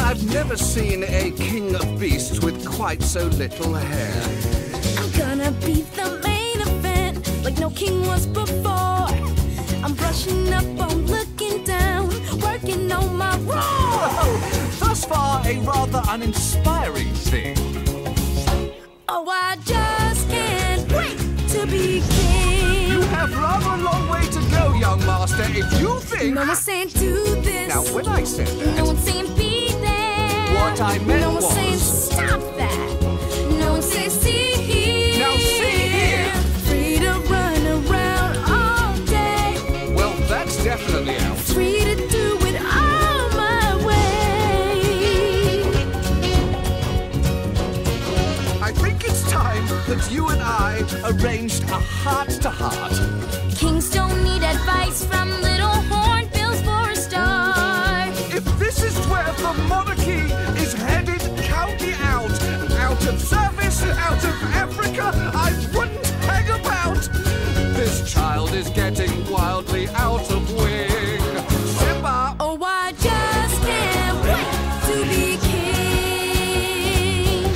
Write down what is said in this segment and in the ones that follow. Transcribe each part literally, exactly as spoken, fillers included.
I've never seen a king of beasts with quite so little hair. I'm gonna be the main event, like no king was before. I'm brushing up on looking down, working on my roar. Thus far, a rather uninspiring thing. Oh, I just can't wait to be king. You have rather a long way to go, young master, if you think... No one's saying do this. Now, when I said that... No one's saying be there. What I meant No one's was... saying stop that. No one's saying see here. Now, see here. Free to run around all day. Well, that's definitely out. Free to do it all my way. I think it's time that you and I arranged a heart-to-heart. Kings don't need advice from little hornbills for a start. If this is where the monarchy is headed, count me out. Out of service, out of Africa, I wouldn't hang about. This child is getting wildly out of wing. Simba! Oh, I just can't wait to be king.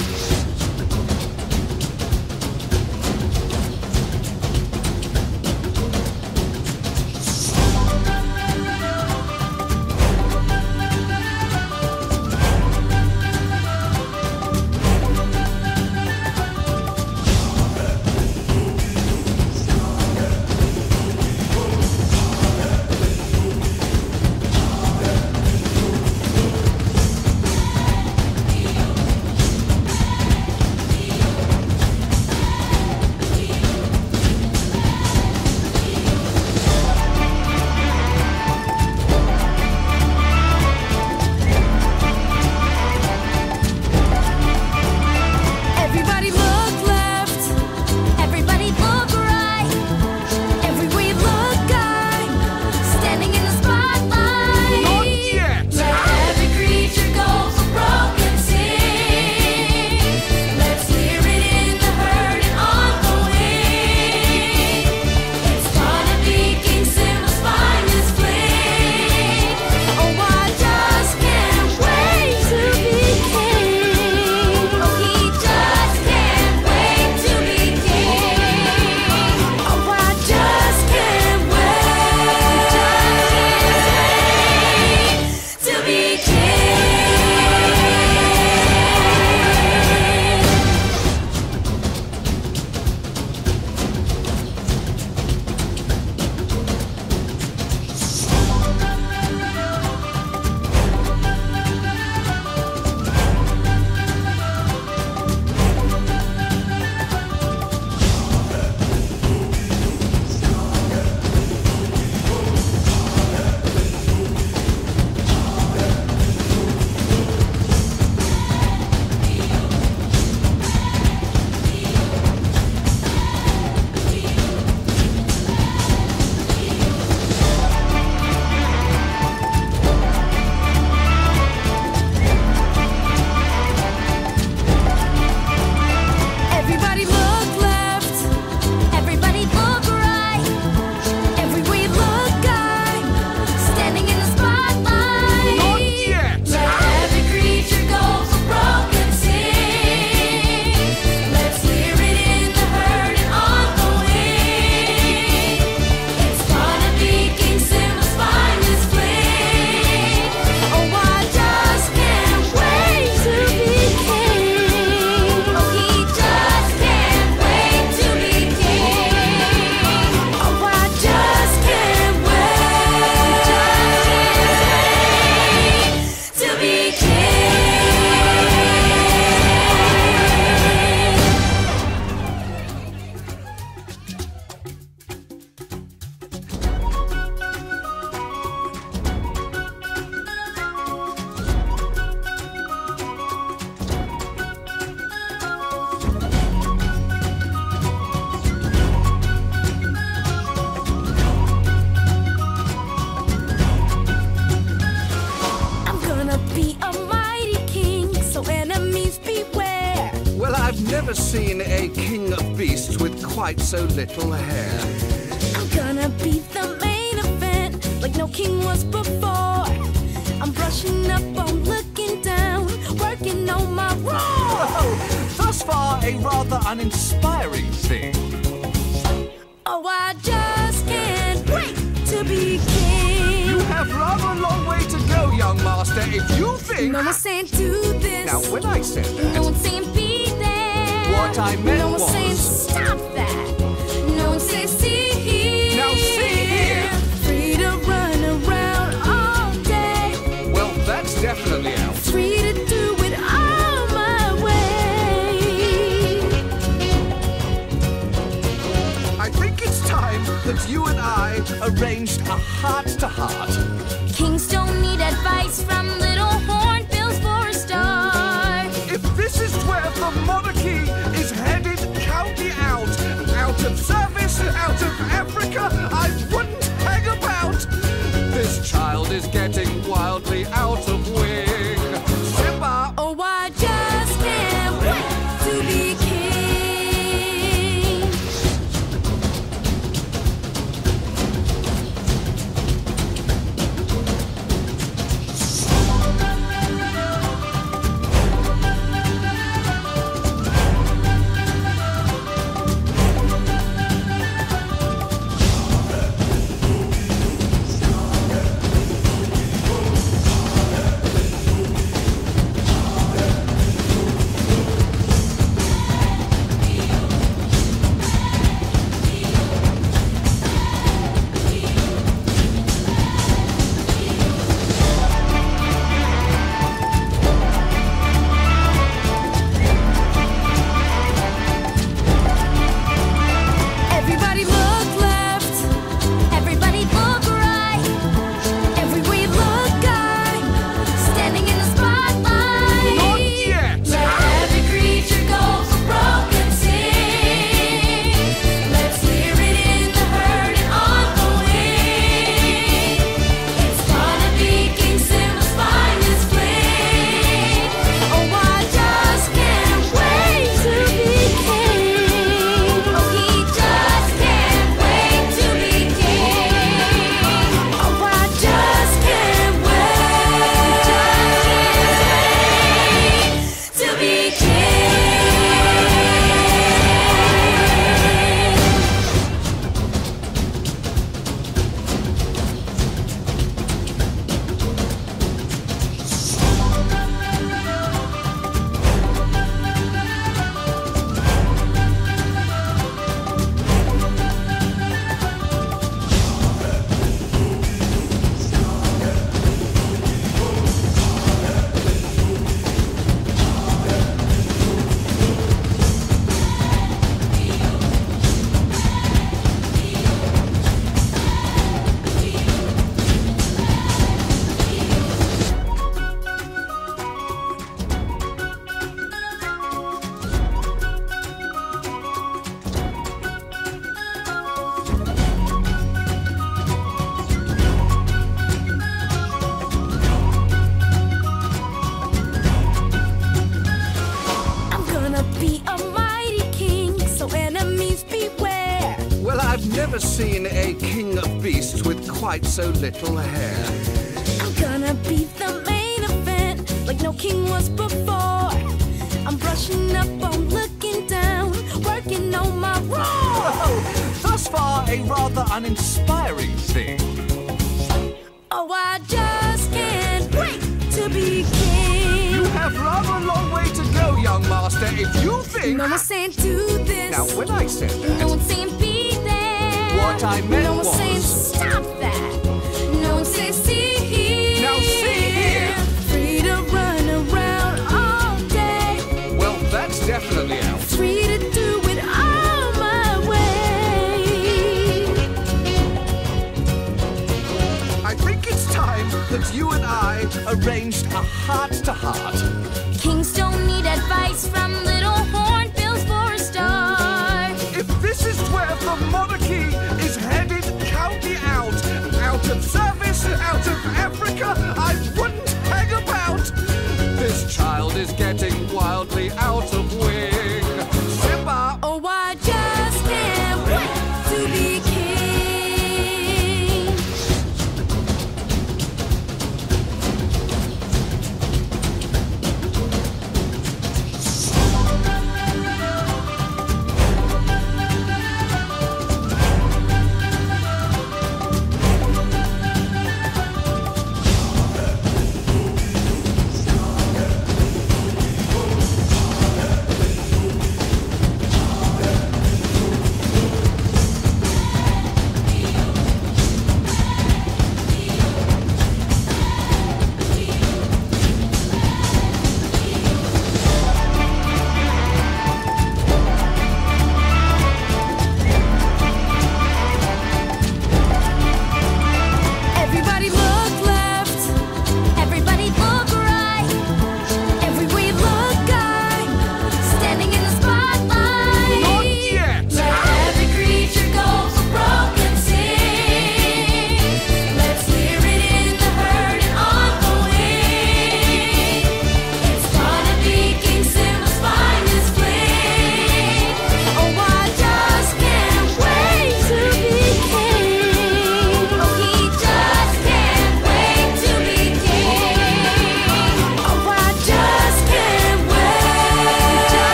Everybody look left, everybody look right. Everywhere you look, I'm standing in the spotlight. Not yet! Let every creature go for broken sing. Let's hear it in the herd and on the wing. It's gonna be King Simba's finest fling. Oh, I just can't wait to be king. Oh, he just can't wait to be king. Oh, I just can't wait to be Everybody look left, everybody look right. Everywhere you look, I'm standing in the spotlight. Not yet! Let every creature go for broken sing. Let's hear it in the herd and on the wing. It's gonna be King Simba's finest fling. Oh, I just can't wait to be king. Oh, he just can't wait to be king. Oh, I just can't wait to be I'm gonna be a mighty king, so enemies beware. Well, I've never seen a king of beasts with quite so little hair. I'm gonna be the main event, like no king was before. I'm brushing up on looking down. a rather uninspiring thing. Oh, I just can't wait to be king. You have rather a long way to go, young master, if you think... No one's saying do this. Now, when I said that... No one's saying be there. What I meant No one's was... saying stop that. No one's saying see here. Now, see here. Free to run around all day. Well, that's definitely out. Free to do it all my way. I think it's time that you and I arranged a heart-to-heart. Kings don't need advice from little hornbills for a start. If this is where the monarchy is headed, count me out. Out of service, out of Africa, I wouldn't hang about. This child is getting wildly out of wing. Simba! Oh, I just can't wait to be king. Everybody look left, everybody look right. Everywhere you look, I'm standing in the spotlight. Not yet. Let every creature go for broke and sing. Let's hear it in the herd and on the wing. It's gonna be King Simba's finest fling. Oh, I just can't wait to be king. Oh, he just can't wait to be king. Oh, I just can't wait to be I'm gonna be a mighty king, so enemies beware. Well, I've never seen a king of beasts with quite so little hair. I'm gonna be the main event, like no king was before. I'm brushing up on looking down, working on my roar. Oh, thus far a rather uninspiring thing. Oh, I just can't wait to be king. You have rather a long way to go, young master, if you think... No one's saying do this. Now, when I said that... No one's saying be there. What I meant No one's was- saying stop that. No one's saying see here. Now, see here. Free to run around all day. Well, that's definitely out. Free to do it all my way. I think it's time that you and I arranged a heart-to-heart. Kings don't need advice from little hornbills for a start. If this is where the monarchy is headed, count me out. Out of service, out of Africa, I wouldn't hang about. This child is getting wildly out of wing. Simba! Oh, I just can't wait to be king.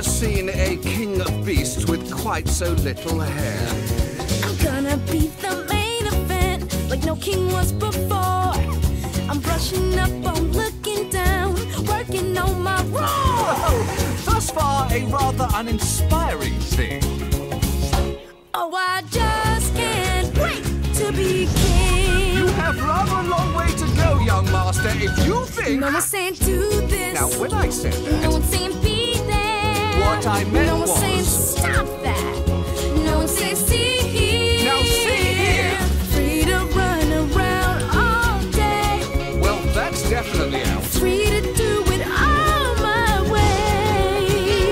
seen a king of beasts with quite so little hair. I'm gonna be the main event like no king was before. I'm brushing up on looking down, working on my roar. Thus far, a rather uninspiring thing. Oh, I just can't wait to be king. You have rather a long way to go, young master, if you think... No one's saying do this. Now, when I said that... No one's saying be there. What I meant No one's was... saying stop that. No one's saying see here. Now, see here. Free to run around all day. Well, that's definitely out. Free to do it all my way.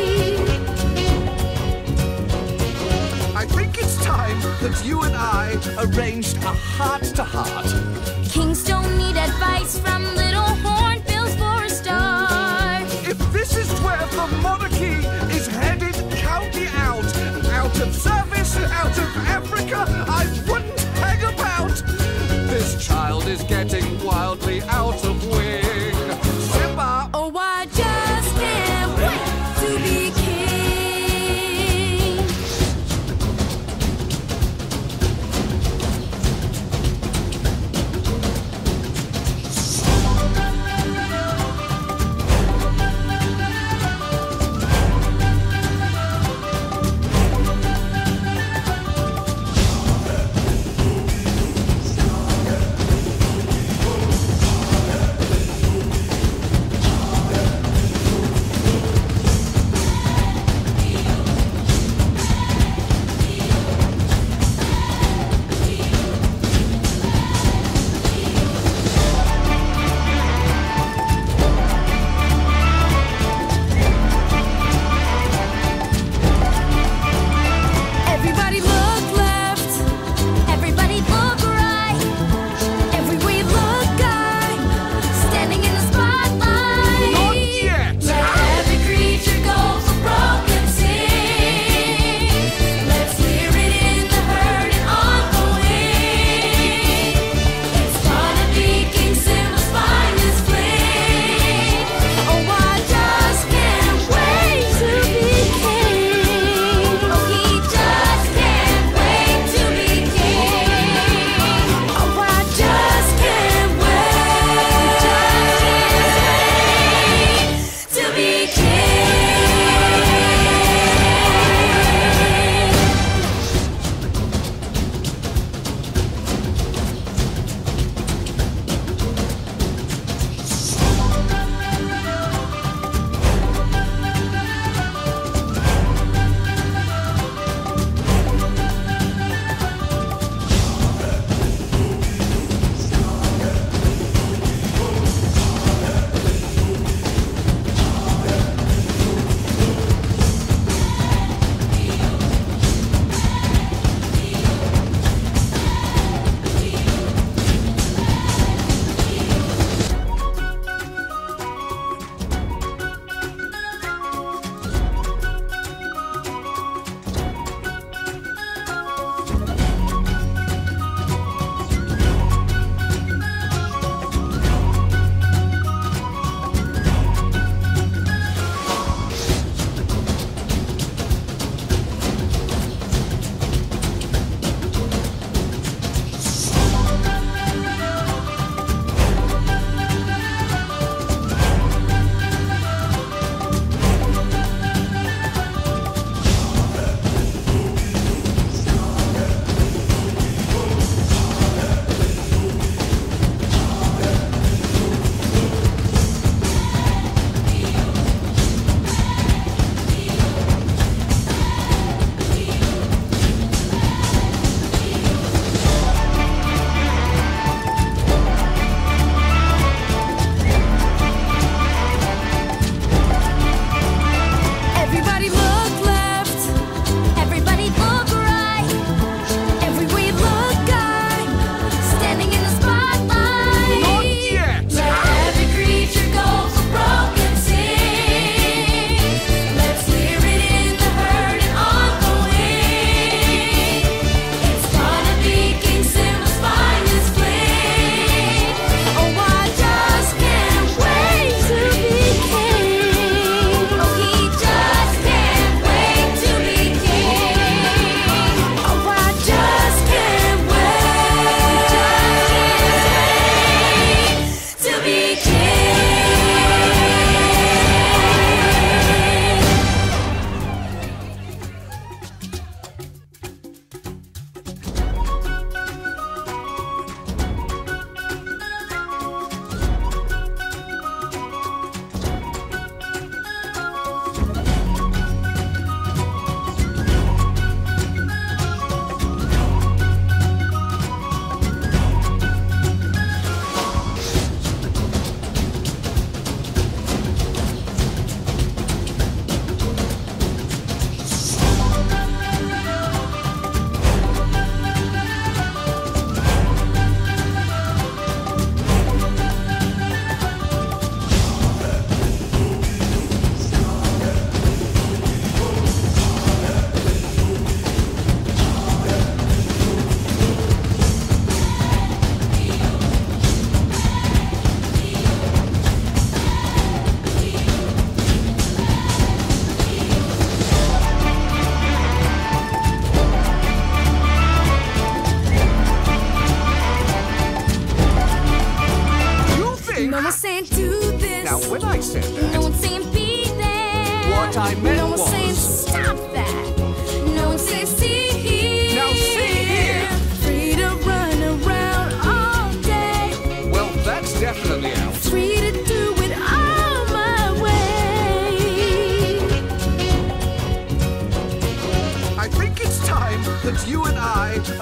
I think it's time that you and I arranged a heart-to-heart. Kings don't need advice from little hornbills for a start. If this is where the monarchy is headed, count me out. Out of service, out of Africa, I wouldn't hang about. This child is getting wildly out of wing. Simba! Oh, I just can't wait to be king.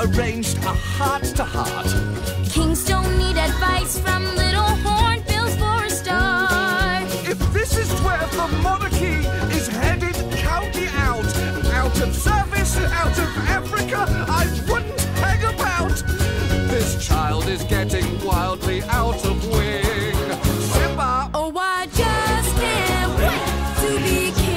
arranged a heart-to-heart. Kings don't need advice from little hornbills for a start. If this is where the monarchy is headed, count me out. Out of service, out of Africa, I wouldn't hang about. This child is getting wildly out of wing. Simba! Oh, I just can't wait to be king.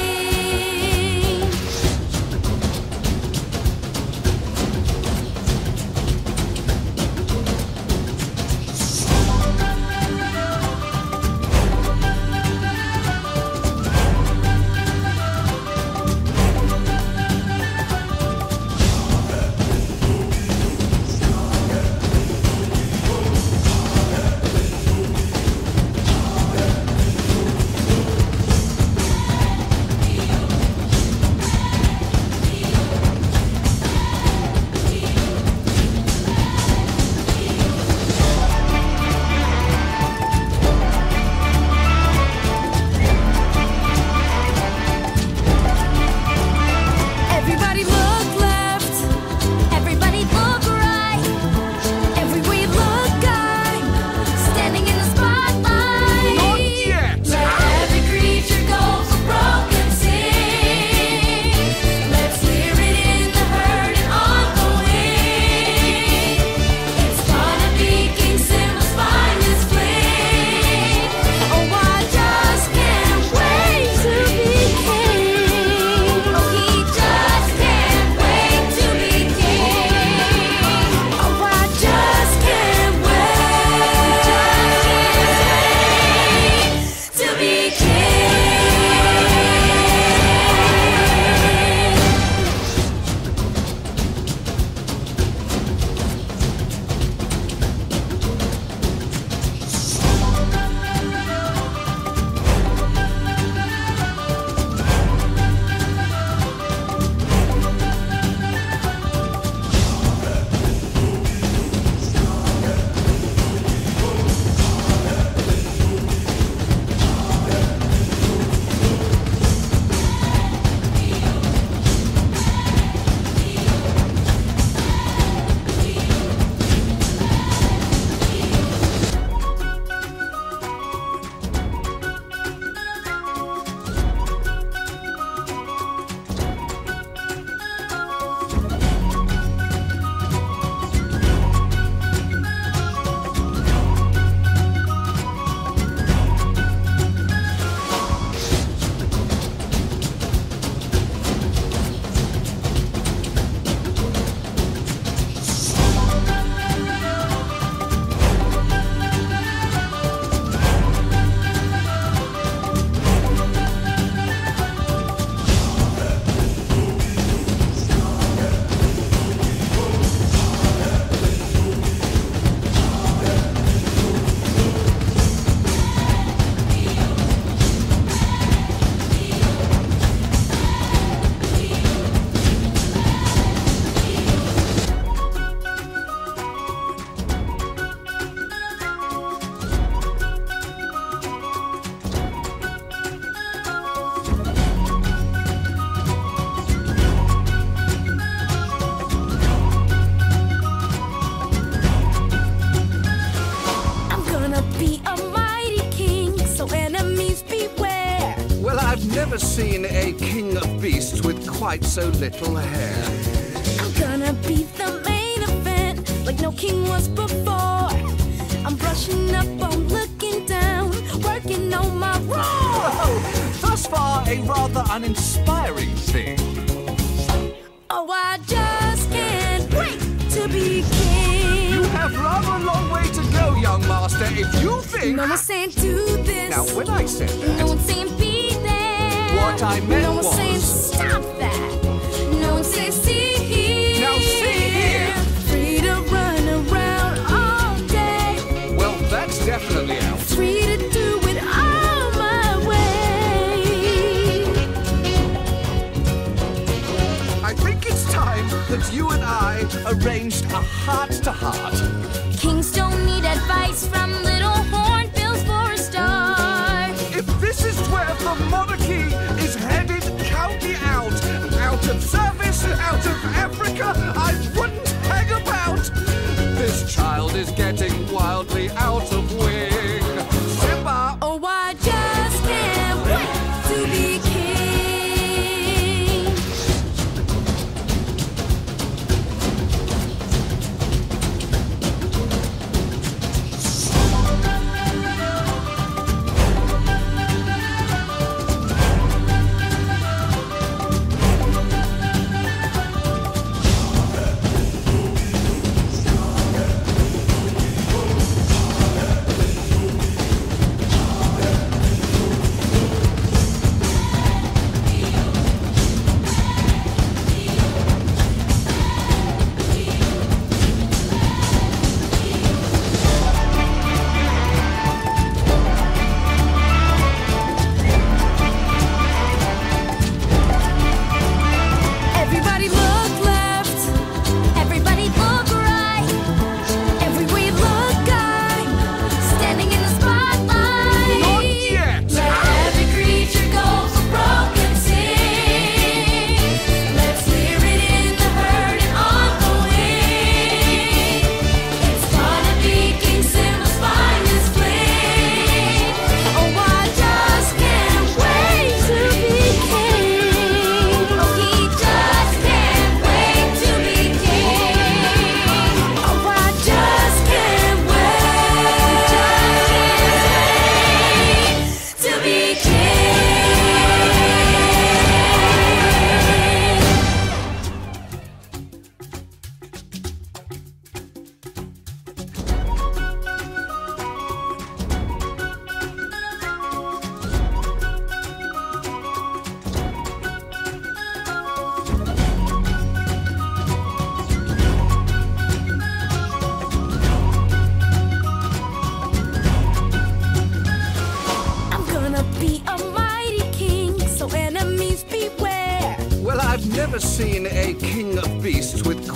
Everybody look left, everybody look right. Everywhere you look, I'm standing in the spotlight. Not yet! Let every creature go for broke and sing. Let's hear it in the herd and on the wing. It's gonna be King Simba's finest fling. Oh, I just can't wait to be king. Oh, he just can't wait to be king. Oh, I just can't wait to be king. I'm gonna be a mighty king, so enemies beware. Well, I've never seen a king of beasts with quite so little hair. I'm gonna be the main event, like no king was before. I'm brushing up on looking down, working on my roar. Oh, thus far a rather uninspiring thing. Oh, I just can't wait to be king. You have rather a long way to go, young master, if you think... No one's saying do this. Now, when I said that... No one's saying be there. What I meant No one's was- saying stop that. No one's saying see here. Now, see here. Free to run around all day. Well, that's definitely out. Free to do it all my way. I think it's time that you and I arranged a heart-to-heart. Kings don't need advice from little hornbills for a start. If this is where the monarchy is headed, count me out. Out of service, out of Africa, I wouldn't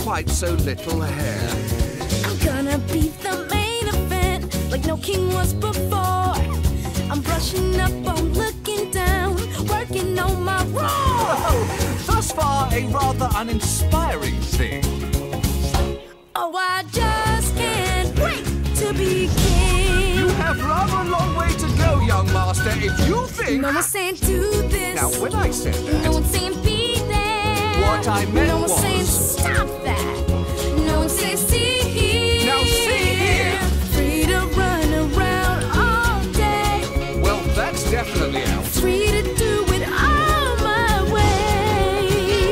quite so little hair. I'm gonna be the main event, like no king was before. I'm brushing up on looking down, working on my role. Thus far, a rather uninspiring thing. Oh, I just can't wait to be king. You have rather a long way to go, young master, if you think... No one's saying do this. Now, when I said that... No one's saying be there. What I meant No one's was... saying stop that. No one's saying see here. Now, see here. Free to run around all day. Well, that's definitely out. Free to do it all my way.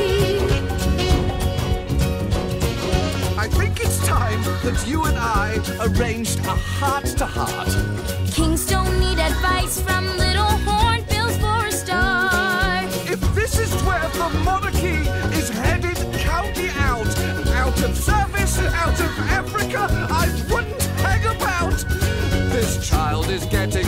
I think it's time that you and I arranged a heart-to-heart. Kings don't need advice from little hornbills for a start. If this is where the monarchy is headed, count me out. Out of service, out of Africa, I wouldn't hang about. This child is getting